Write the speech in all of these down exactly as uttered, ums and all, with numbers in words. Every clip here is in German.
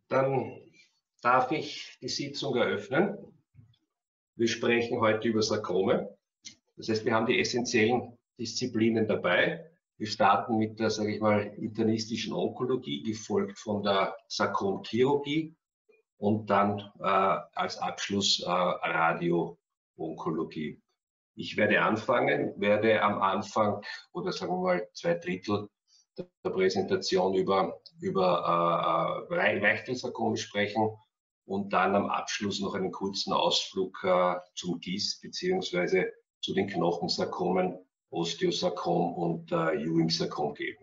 Dann darf ich die Sitzung eröffnen. Wir sprechen heute über Sarkome. Das heißt, wir haben die essentiellen Disziplinen dabei. Wir starten mit der, sage ich mal, internistischen Onkologie, gefolgt von der Sarkomchirurgie und dann äh, als Abschluss äh, Radio-Onkologie. Ich werde anfangen, werde am Anfang oder sagen wir mal zwei Drittel der Präsentation über, über äh, Weichzelsarkome sprechen und dann am Abschluss noch einen kurzen Ausflug äh, zum G I S beziehungsweise zu den Knochensarkomen, Osteosarkom und äh, Ewing-Sarkom geben.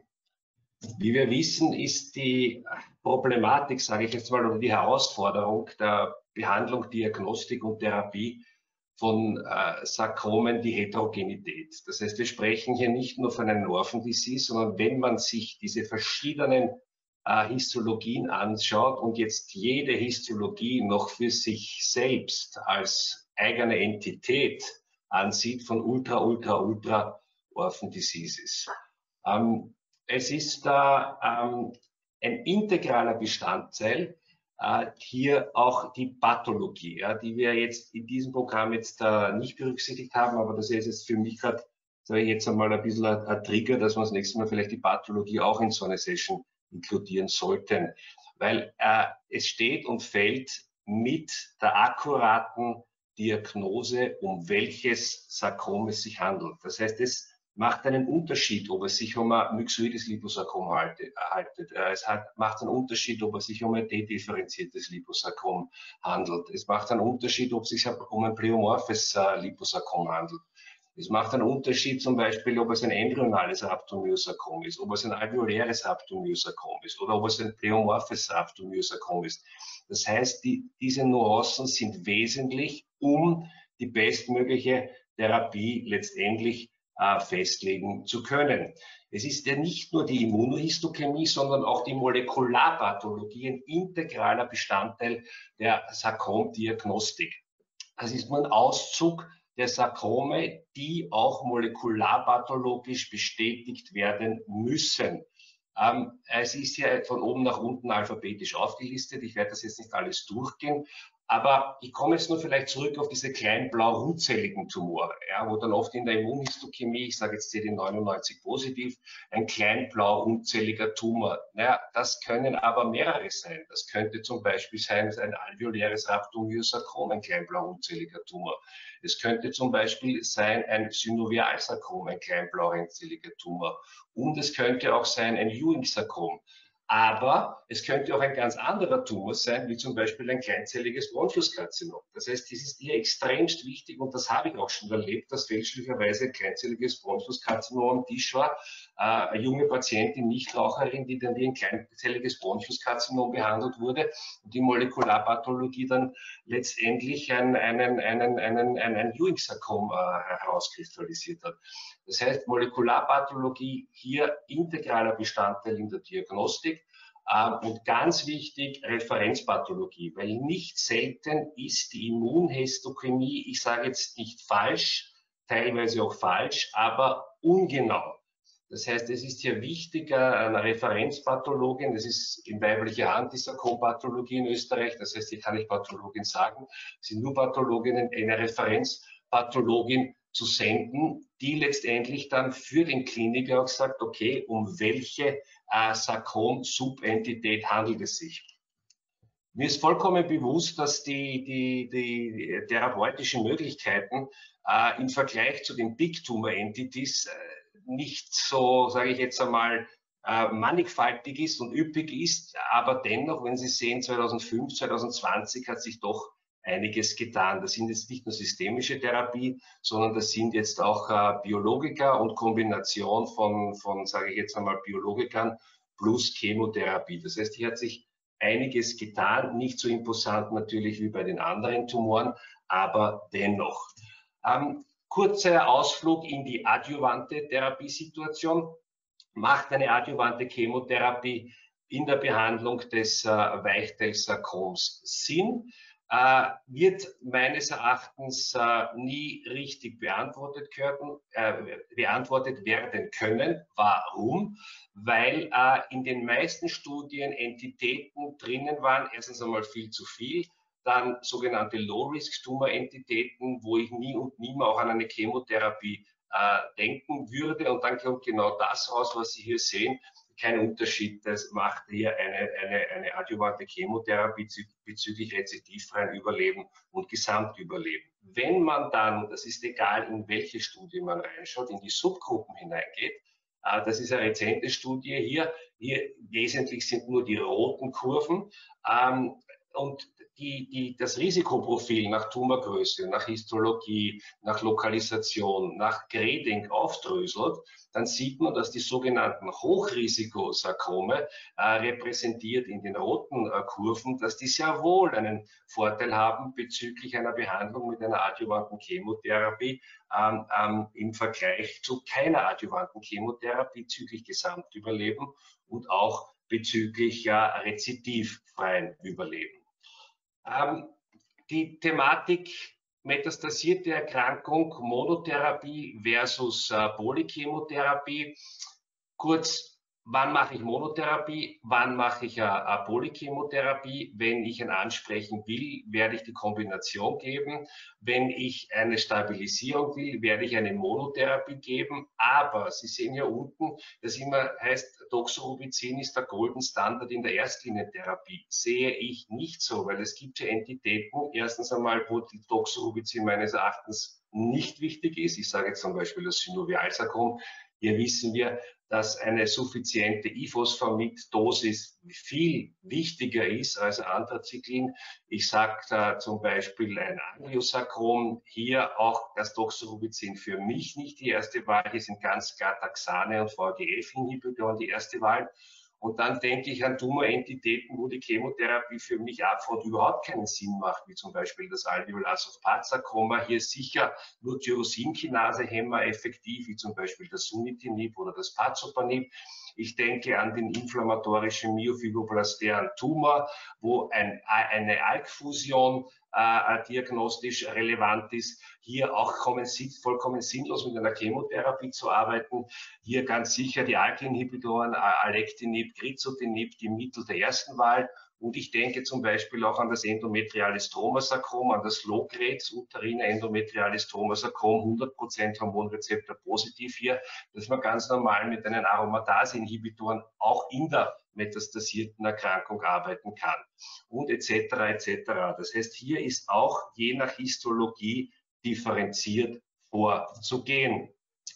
Wie wir wissen, ist die Problematik, sage ich jetzt mal, oder die Herausforderung der Behandlung, Diagnostik und Therapie von äh, Sarkomen die Heterogenität. Das heißt, wir sprechen hier nicht nur von einem Orphan Disease, sondern wenn man sich diese verschiedenen äh, Histologien anschaut und jetzt jede Histologie noch für sich selbst als eigene Entität ansieht von Ultra, Ultra, Ultra Orphan Diseases. Ähm, es ist da ähm, ein integraler Bestandteil, Uh, hier auch die Pathologie, ja, die wir jetzt in diesem Programm jetzt uh, nicht berücksichtigt haben, aber das ist jetzt für mich gerade, sage ich jetzt einmal ein bisschen ein, ein Trigger, dass wir das nächste Mal vielleicht die Pathologie auch in so eine Session inkludieren sollten, weil uh, es steht und fällt mit der akkuraten Diagnose, um welches Sarkom es sich handelt. Das heißt, es macht einen Unterschied, ob es sich um ein myxoides Liposarkom handelt. Es hat, macht einen Unterschied, ob es sich um ein dedifferenziertes Liposarkom handelt. Es macht einen Unterschied, ob es sich um ein pleomorphes äh, Liposarkom handelt. Es macht einen Unterschied zum Beispiel, ob es ein embryonales Rhabdomyosarkom ist, ob es ein alveoläres Rhabdomyosarkom ist oder ob es ein pleomorphes Rhabdomyosarkom ist. Das heißt, die, diese Nuancen sind wesentlich, um die bestmögliche Therapie letztendlich Äh, festlegen zu können. Es ist ja nicht nur die Immunohistochemie, sondern auch die Molekularpathologie ein integraler Bestandteil der Sarkomdiagnostik. Das ist nur ein Auszug der Sarkome, die auch molekularpathologisch bestätigt werden müssen. Ähm, es ist ja von oben nach unten alphabetisch aufgelistet. Ich werde das jetzt nicht alles durchgehen. Aber ich komme jetzt nur vielleicht zurück auf diese kleinen blau-rundzeligen Tumore, ja, wo dann oft in der Immunhistochemie, ich sage jetzt C D neunundneunzig positiv, ein klein blau-rundzeliger Tumor. Naja, das können aber mehrere sein. Das könnte zum Beispiel sein, ein alveoläres Rhabdomyosarkom, ein klein blau-rundzeliger Tumor. Es könnte zum Beispiel sein ein Synovialsarkom, ein klein blau-rundzeliger Tumor. Und es könnte auch sein ein Ewing-Sarkom. Aber es könnte auch ein ganz anderer Tumor sein, wie zum Beispiel ein kleinzelliges Bronchuskarzinom. Das heißt, das ist hier extremst wichtig und das habe ich auch schon erlebt, dass fälschlicherweise ein kleinzelliges Bronchuskarzinom am Tisch war. Äh, eine junge Patientin, Nichtraucherin, die dann wie ein kleinzelliges Bronchuskarzinom behandelt wurde und die Molekularpathologie dann letztendlich einen, einen, einen, einen, einen Ewing-Sarkom äh, herauskristallisiert hat. Das heißt, Molekularpathologie hier integraler Bestandteil in der Diagnostik. Und ganz wichtig, Referenzpathologie, weil nicht selten ist die Immunhistochemie, ich sage jetzt nicht falsch, teilweise auch falsch, aber ungenau. Das heißt, es ist hier wichtiger, eine Referenzpathologin, das ist in weiblicher Hand die Sarkompathologie in Österreich, das heißt, hier kann ich Pathologin sagen, es sind nur Pathologinnen, eine Referenzpathologin zu senden, die letztendlich dann für den Kliniker auch sagt, okay, um welche äh, Sarkom-Subentität handelt es sich. Mir ist vollkommen bewusst, dass die, die, die therapeutischen Möglichkeiten äh, im Vergleich zu den Big Tumor Entities äh, nicht so, sage ich jetzt einmal, äh, mannigfaltig ist und üppig ist, aber dennoch, wenn Sie sehen, zweitausendfünf, zweitausendzwanzig hat sich doch einiges getan. Das sind jetzt nicht nur systemische Therapie, sondern das sind jetzt auch äh, Biologika und Kombination von, von sage ich jetzt einmal, Biologikern plus Chemotherapie. Das heißt, hier hat sich einiges getan, nicht so imposant natürlich wie bei den anderen Tumoren, aber dennoch. Ähm, kurzer Ausflug in die adjuvante Therapiesituation. Macht eine adjuvante Chemotherapie in der Behandlung des äh, Weichzelsarkoms Sinn? äh, wird meines Erachtens äh, nie richtig beantwortet, können, äh, beantwortet werden können. Warum? Weil äh, in den meisten Studien Entitäten drinnen waren, erstens einmal viel zu viel, dann sogenannte Low-Risk-Tumor-Entitäten, wo ich nie und nimmer auch an eine Chemotherapie äh, denken würde. Und dann kommt genau das raus, was Sie hier sehen. Kein Unterschied. Das macht hier eine, eine, eine adjuvante Chemotherapie bezüglich rezidivfreien Überleben und Gesamtüberleben. Wenn man dann, das ist egal, in welche Studie man reinschaut, in die Subgruppen hineingeht, das ist eine rezente Studie hier, hier wesentlich sind nur die roten Kurven, und die, die, das Risikoprofil nach Tumorgröße, nach Histologie, nach Lokalisation, nach Grading aufdröselt, dann sieht man, dass die sogenannten Hochrisikosarkome äh, repräsentiert in den roten äh, Kurven, dass die sehr wohl einen Vorteil haben bezüglich einer Behandlung mit einer adjuvanten Chemotherapie ähm, ähm, im Vergleich zu keiner adjuvanten Chemotherapie bezüglich Gesamtüberleben und auch bezüglich äh, rezidivfreien Überleben. Ähm, die Thematik metastasierte Erkrankung, Monotherapie versus äh, Polychemotherapie. Kurz, wann mache ich Monotherapie, wann mache ich eine, eine Polychemotherapie? Wenn ich ihn ansprechen will, werde ich die Kombination geben. Wenn ich eine Stabilisierung will, werde ich eine Monotherapie geben. Aber Sie sehen hier unten, das immer heißt, Doxorubicin ist der Golden Standard in der Erstlinientherapie. Sehe ich nicht so, weil es gibt ja Entitäten, erstens einmal, wo die Doxorubicin meines Erachtens nicht wichtig ist. Ich sage jetzt zum Beispiel das Synovialsarkom. Hier wissen wir, dass eine suffiziente Ifosfamid-Dosis viel wichtiger ist als Anthracyclin. Ich sage da zum Beispiel ein Angiosarkom, hier auch das Doxorubicin für mich nicht die erste Wahl. Hier sind ganz klar Taxane und V G F-Inhibitoren die erste Wahl. Und dann denke ich an Tumorentitäten, wo die Chemotherapie für mich abfront überhaupt keinen Sinn macht, wie zum Beispiel das Alveolar-Sulfat-Sarkoma. Hier sicher nur Tyrosinkinase-Hämmer effektiv, wie zum Beispiel das Sunitinib oder das Pazopanib. Ich denke an den inflammatorischen myofibroblastären Tumor, wo ein, eine A L K-Fusion äh, diagnostisch relevant ist. Hier auch kommen, vollkommen sinnlos mit einer Chemotherapie zu arbeiten. Hier ganz sicher die A L K-Inhibitoren, Alectinib, Crizotinib, die Mittel der ersten Wahl. Und ich denke zum Beispiel auch an das endometriale Stromasarkom, an das Low-Grade uterine endometriale Stromasarkom, hundert Prozent Hormonrezeptor positiv hier, dass man ganz normal mit einen Aromatase-Inhibitoren auch in der metastasierten Erkrankung arbeiten kann und et cetera et cetera. Das heißt, hier ist auch je nach Histologie differenziert vorzugehen.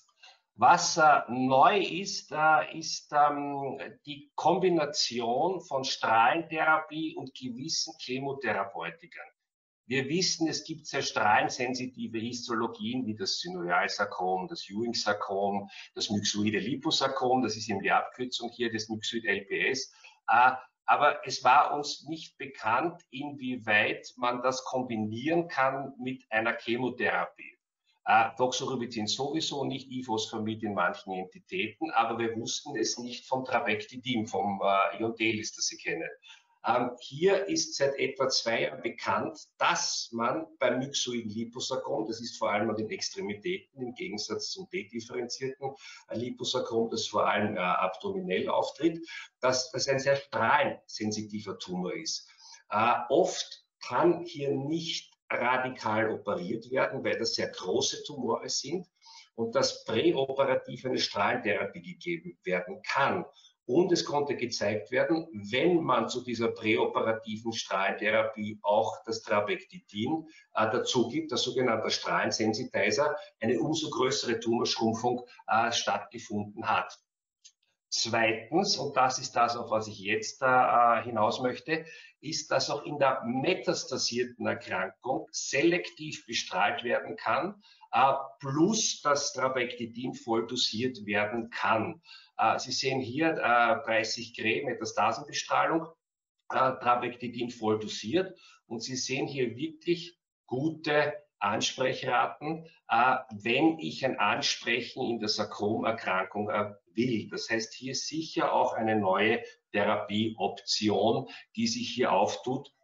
Was äh, neu ist, äh, ist ähm, die Kombination von Strahlentherapie und gewissen Chemotherapeutikern. Wir wissen, es gibt sehr strahlensensitive Histologien wie das Synovialsarkom, das Ewing-Sarkom, das myxoide Liposarkom, das ist eben die Abkürzung hier des Myxoid-L P S. Äh, aber es war uns nicht bekannt, inwieweit man das kombinieren kann mit einer Chemotherapie. Äh, Doxorubicin sowieso nicht, Ifosfamid in manchen Entitäten, aber wir wussten es nicht vom Trabectedin, vom äh, Iondelis, das Sie kennen. Ähm, hier ist seit etwa zwei Jahren bekannt, dass man beim myxoiden Liposarkom, das ist vor allem an den Extremitäten im Gegensatz zum dedifferenzierten Liposarkom, das vor allem äh, abdominell auftritt, dass das ein sehr strahlensensitiver Tumor ist. Äh, oft kann hier nicht radikal operiert werden, weil das sehr große Tumore sind und dass präoperativ eine Strahlentherapie gegeben werden kann. Und es konnte gezeigt werden, wenn man zu dieser präoperativen Strahlentherapie auch das Trabectedin äh, dazu gibt, das sogenannte Strahlensensitizer, eine umso größere Tumorschrumpfung äh, stattgefunden hat. Zweitens, und das ist das, auf was ich jetzt äh, hinaus möchte, ist, dass auch in der metastasierten Erkrankung selektiv bestrahlt werden kann, äh, plus das Trabectedin voll dosiert werden kann. Äh, Sie sehen hier äh, dreißig Gray Metastasenbestrahlung, äh, Trabectedin voll dosiert, und Sie sehen hier wirklich gute Ansprechraten, äh, wenn ich ein Ansprechen in der Sarkomerkrankung äh, will. Das heißt, hier ist sicher auch eine neue Therapieoption, die sich hier auftut,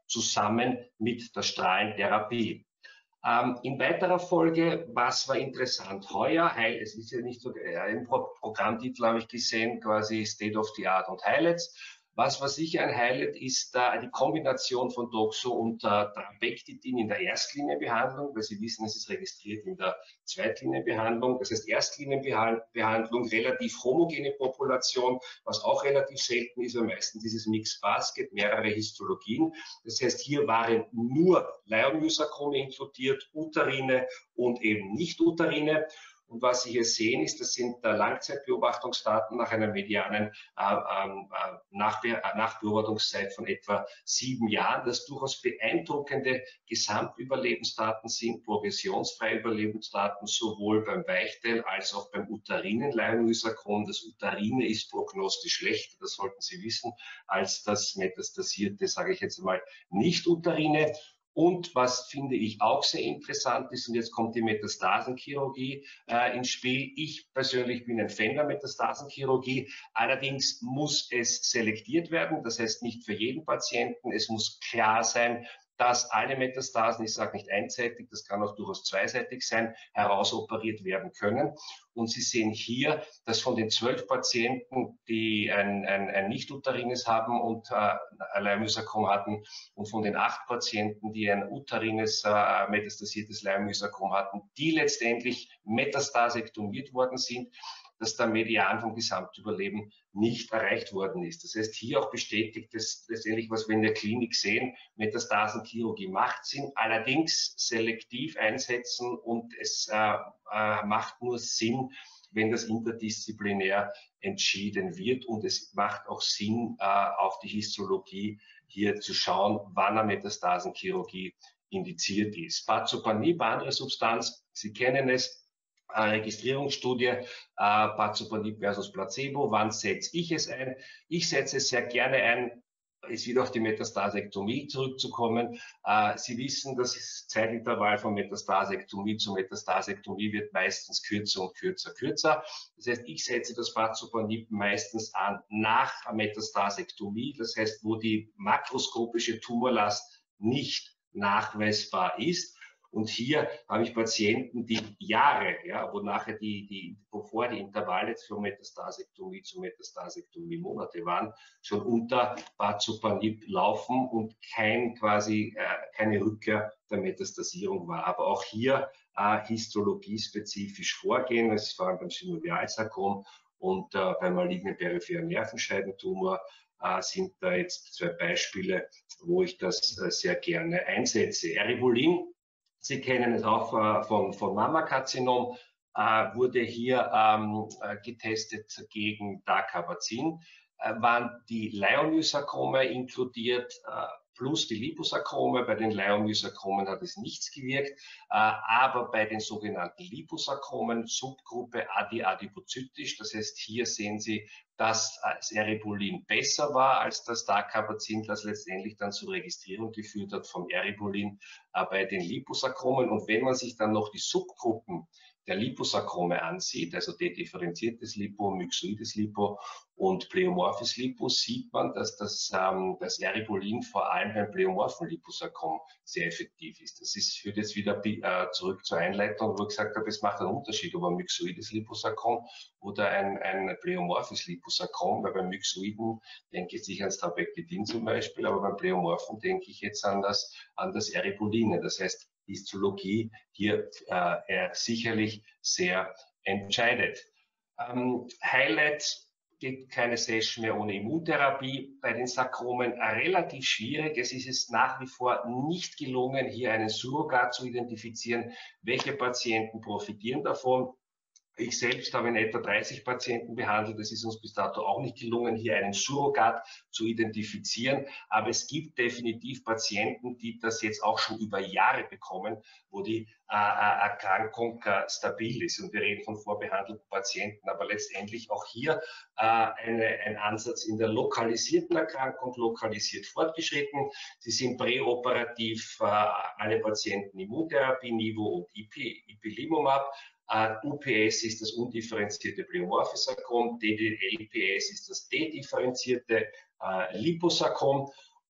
zusammen mit der Strahlentherapie. Ähm, in weiterer Folge, was war interessant heuer? Heil, es ist ja nicht so, äh, im Pro Programmtitel habe ich gesehen, quasi State of the Art und Highlights. Was war sicher ein Highlight ist äh, die Kombination von Doxo und äh, Trabectedin in der Erstlinienbehandlung, weil Sie wissen, es ist registriert in der Zweitlinienbehandlung. Das heißt, Erstlinienbehandlung, relativ homogene Population, was auch relativ selten ist, weil meistens dieses Mixed Basket, mehrere Histologien. Das heißt, hier waren nur Leiomyosarkome inkludiert, Uterine und eben Nicht-Uterine. Und was Sie hier sehen, ist, das sind äh, Langzeitbeobachtungsdaten nach einer medianen äh, äh, Nachbe äh, Nachbeobachtungszeit von etwa sieben Jahren, das durchaus beeindruckende Gesamtüberlebensdaten sind, progressionsfreie Überlebensdaten, sowohl beim Weichteil als auch beim uterinen Leiomyosarkom. Das Uterine ist prognostisch schlechter, das sollten Sie wissen, als das metastasierte, sage ich jetzt mal, Nicht-Uterine. Und was finde ich auch sehr interessant ist, und jetzt kommt die Metastasenchirurgie äh, ins Spiel. Ich persönlich bin ein Fan der Metastasenchirurgie. Allerdings muss es selektiert werden. Das heißt nicht für jeden Patienten. Es muss klar sein, dass alle Metastasen, ich sage nicht einseitig, das kann auch durchaus zweiseitig sein, herausoperiert werden können. Und Sie sehen hier, dass von den zwölf Patienten, die ein, ein, ein Nicht-Uterines haben und äh, ein Leiomyosarkom hatten, und von den acht Patienten, die ein uterines, äh, metastasiertes Leiomyosarkom hatten, die letztendlich metastasektomiert worden sind, dass der Median vom Gesamtüberleben nicht erreicht worden ist. Das heißt, hier auch bestätigt es letztendlich, was wir in der Klinik sehen, Metastasenchirurgie macht Sinn, allerdings selektiv einsetzen, und es äh, äh, macht nur Sinn, wenn das interdisziplinär entschieden wird, und es macht auch Sinn, äh, auf die Histologie hier zu schauen, wann eine Metastasenchirurgie indiziert ist. Pazopanib, andere Substanz, Sie kennen es, Registrierungsstudie, äh, Pazopanib versus Placebo. Wann setze ich es ein? Ich setze es sehr gerne ein, es wieder auf die Metastasektomie zurückzukommen. Äh, Sie wissen, das Zeitintervall von Metastasektomie zu Metastasektomie wird meistens kürzer und kürzer, kürzer. Das heißt, ich setze das Pazopanib meistens an nach Metastasektomie, das heißt, wo die makroskopische Tumorlast nicht nachweisbar ist. Und hier habe ich Patienten, die Jahre, ja, wo nachher die, die, bevor die Intervalle für Metastasektomie zu Metastasektomie Monate waren, schon unter Pazopanib laufen und kein quasi äh, keine Rückkehr der Metastasierung war. Aber auch hier äh, histologiespezifisch vorgehen, das ist vor allem beim Synovialsarkom und äh, beim malignen peripheren Nervenscheidentumor äh, sind da jetzt zwei Beispiele, wo ich das äh, sehr gerne einsetze. Eribulin, Sie kennen es auch äh, von, von Mammakarzinom, äh, wurde hier ähm, äh, getestet gegen Dacarbazin, äh, waren die Leiomyosarkome inkludiert, äh, plus die Liposarkome. Bei den Leiomyosarkomen hat es nichts gewirkt, äh, aber bei den sogenannten Liposarkomen, Subgruppe adiadipozytisch, das heißt, hier sehen Sie, dass das Eribulin besser war als das Dacarbazin, das letztendlich dann zur Registrierung geführt hat vom Eribulin äh, bei den Liposarkomen. Und wenn man sich dann noch die Subgruppen der Liposarkome ansieht, also dedifferenziertes Lipo, myxoides Lipo und pleomorphes Lipo, sieht man, dass das, ähm, das Eribulin vor allem beim pleomorphen Liposarkom sehr effektiv ist. Das ist, führt jetzt wieder äh, zurück zur Einleitung, wo ich gesagt habe, es macht einen Unterschied, ob ein myxoides Liposarkom oder ein, ein pleomorphes Liposarkom, weil beim Myxoiden denke ich ans Trabectedin zum Beispiel, aber beim Pleomorphen denke ich jetzt an das, an das Eribuline. Das heißt, Histologie hier äh, sicherlich sehr entscheidet. Ähm, Highlight, gibt keine Session mehr ohne Immuntherapie. Bei den Sarkomen relativ schwierig. Es ist es nach wie vor nicht gelungen, hier einen Surrogat zu identifizieren. Welche Patienten profitieren davon? Ich selbst habe in etwa dreißig Patienten behandelt. Es ist uns bis dato auch nicht gelungen, hier einen Surrogat zu identifizieren. Aber es gibt definitiv Patienten, die das jetzt auch schon über Jahre bekommen, wo die äh, Erkrankung äh, stabil ist. Und wir reden von vorbehandelten Patienten. Aber letztendlich auch hier äh, eine, ein Ansatz in der lokalisierten Erkrankung, lokalisiert fortgeschritten. Sie sind präoperativ äh, alle Patienten Immuntherapie, Nivo und Ipilimumab. Uh, U P S ist das undifferenzierte pleomorphes Sarkom, D D L P S ist das dedifferenzierte uh, Liposarkom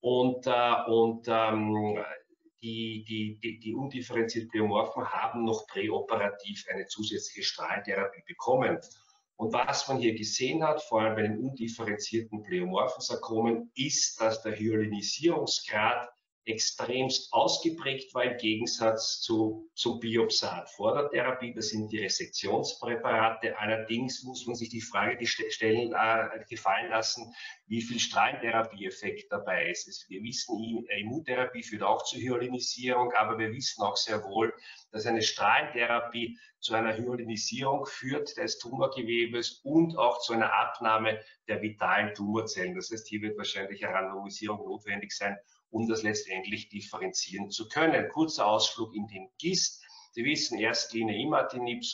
Und, äh, und ähm, die, die, die, die undifferenzierten Pleomorphen haben noch präoperativ eine zusätzliche Strahlentherapie bekommen. Und was man hier gesehen hat, vor allem bei den undifferenzierten Pleomorphensarkomen, ist, dass der Hyalinisierungsgrad extremst ausgeprägt war im Gegensatz zu, zum Biopsat vor der Therapie. Das sind die Resektionspräparate. Allerdings muss man sich die Frage stellen, äh, gefallen lassen, wie viel Strahlentherapieeffekt dabei ist. Wir wissen, Immuntherapie führt auch zur Hyalinisierung, aber wir wissen auch sehr wohl, dass eine Strahlentherapie zu einer Hyalinisierung führt des Tumorgewebes und auch zu einer Abnahme der vitalen Tumorzellen. Das heißt, hier wird wahrscheinlich eine Randomisierung notwendig sein, um das letztendlich differenzieren zu können. Kurzer Ausflug in den G I S T. Sie wissen, Erstlinie Imatinib,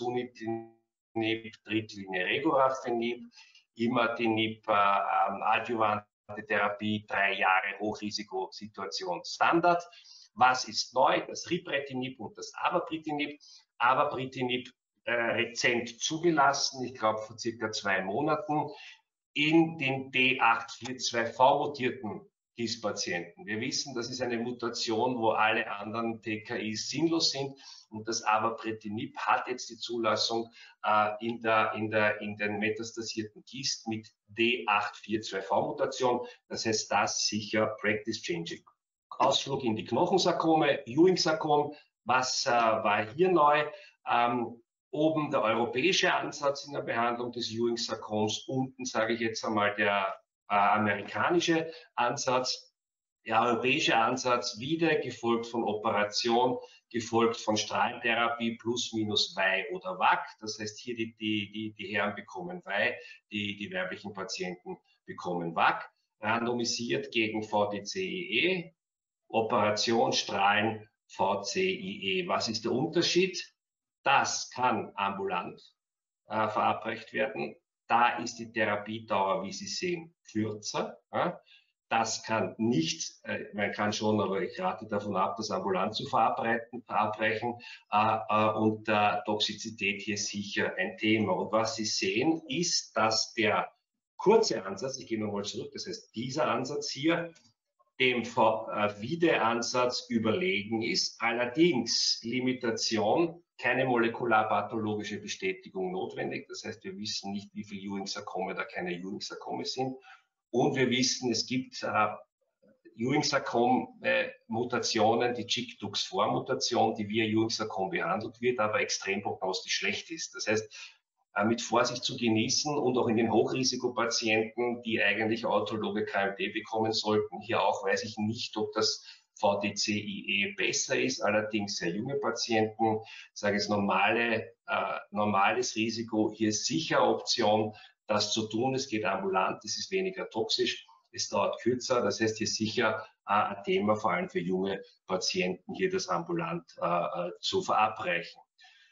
Sunitinib, Drittlinie Regorafenib, Imatinib, äh, adjuvante Therapie, drei Jahre Hochrisikosituation Standard. Was ist neu? Das Ripretinib und das Avapritinib. Avapritinib äh, rezent zugelassen, ich glaube vor circa zwei Monaten, in den D acht vier zwei V-mutierten G I S T-Patienten. Wir wissen, das ist eine Mutation, wo alle anderen T K Is sinnlos sind, und das Avapritinib hat jetzt die Zulassung äh, in, der, in, der, in den metastasierten G I S T mit D acht vier zwei V-Mutation. Das heißt, das sicher Practice-Changing. Ausflug in die Knochensarkome, Ewing-Sarkom. Was äh, war hier neu? Ähm, oben der europäische Ansatz in der Behandlung des Ewing-Sarkoms, unten sage ich jetzt einmal der äh, amerikanische Ansatz. Der europäische Ansatz wieder gefolgt von Operation, gefolgt von Strahlentherapie plus minus W A I oder W A C. Das heißt, hier die, die, die, die Herren bekommen W A I, die, die weiblichen Patienten bekommen W A C. Randomisiert gegen V D C I E, Operation Strahlen V C I E. Was ist der Unterschied? Das kann ambulant äh, verabreicht werden. Da ist die Therapiedauer, wie Sie sehen, kürzer. Ja? Das kann nicht, äh, man kann schon, aber ich rate davon ab, das ambulant zu verabreichen. Äh, äh, und äh, Toxizität hier sicher ein Thema. Und was Sie sehen, ist, dass der kurze Ansatz, ich gehe nochmal zurück, das heißt, dieser Ansatz hier, dem Vide-Ansatz überlegen ist. Allerdings Limitation, keine molekularpathologische Bestätigung notwendig. Das heißt, wir wissen nicht, wie viele Ewing-Sarkome da keine Ewing-Sarkome sind. Und wir wissen, es gibt äh, Ewing-Sarkom-Mutationen, die Chick-Dux-four-Mutation, die via Ewing-Sarkom behandelt wird, aber extrem prognostisch schlecht ist. Das heißt, mit Vorsicht zu genießen und auch in den Hochrisikopatienten, die eigentlich autologe K M T bekommen sollten. Hier auch weiß ich nicht, ob das V D C I E besser ist, allerdings sehr junge Patienten, sage ich es, normale, äh, normales Risiko, hier ist sicher Option, das zu tun. Es geht ambulant, es ist weniger toxisch, es dauert kürzer, das heißt hier sicher äh, ein Thema, vor allem für junge Patienten, hier das ambulant äh, zu verabreichen.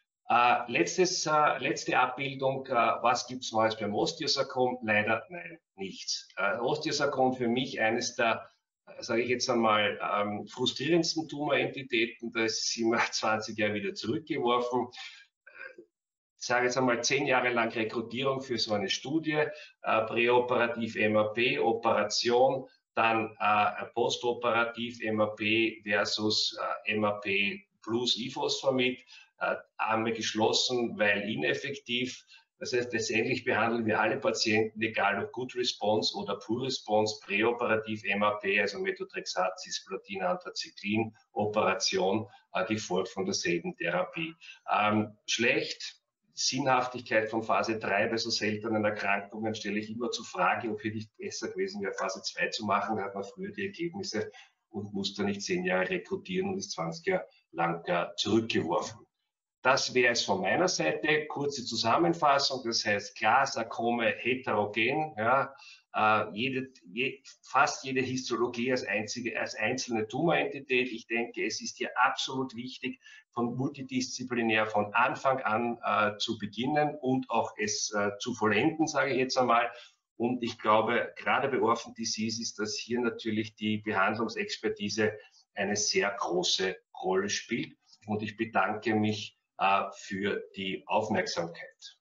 Äh, letztes, äh, letzte Abbildung, äh, was gibt es Neues beim Osteosarkom? Leider nein, nichts. Äh, Osteosarkom für mich eines der, äh, sage ich jetzt einmal, ähm, frustrierendsten Tumorentitäten. Da ist immer zwanzig Jahre wieder zurückgeworfen. Äh, ich sage jetzt einmal zehn Jahre lang Rekrutierung für so eine Studie, äh, präoperativ M A P, Operation, dann äh, postoperativ M A P versus äh, M A P plus Ifosfamid. Äh, Arme geschlossen, weil ineffektiv. Das heißt, letztendlich behandeln wir alle Patienten, egal ob Good Response oder Poor Response, präoperativ M A P, also Methotrexat, Cisplatin, Anthracyclin, Operation, äh, gefolgt von derselben Therapie. Ähm, schlecht, Sinnhaftigkeit von Phase drei bei so seltenen Erkrankungen stelle ich immer zur Frage, ob hier nicht besser gewesen wäre, Phase zwei zu machen. Da hat man früher die Ergebnisse und muss da nicht zehn Jahre rekrutieren und ist zwanzig Jahre lang äh, zurückgeworfen. Das wäre es von meiner Seite. Kurze Zusammenfassung, das heißt klar, Sarkome heterogen, ja, äh, jede, je, fast jede Histologie als, einzige, als einzelne Tumorentität. Ich denke, es ist hier absolut wichtig, von multidisziplinär von Anfang an äh, zu beginnen und auch es äh, zu vollenden, sage ich jetzt einmal. Und ich glaube, gerade bei Orphan Disease ist das hier natürlich die Behandlungsexpertise eine sehr große Rolle spielt. Und ich bedanke mich für die Aufmerksamkeit.